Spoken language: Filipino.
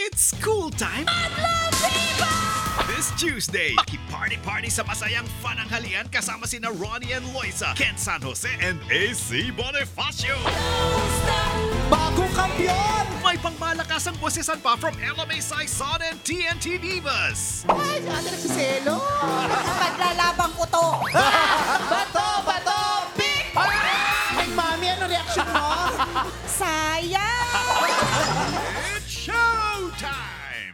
It's school time! This Tuesday, maki-party-party sa masayang fananghalian kasama sina Ronnie and Loisa, Ken San Jose, and AC Bonifacio. Bagong kampiyon! May pangmalakasang boses pa from LMA Saison and TNT Divas. Ay, si ate nagsiselo! Paglalabang ko to.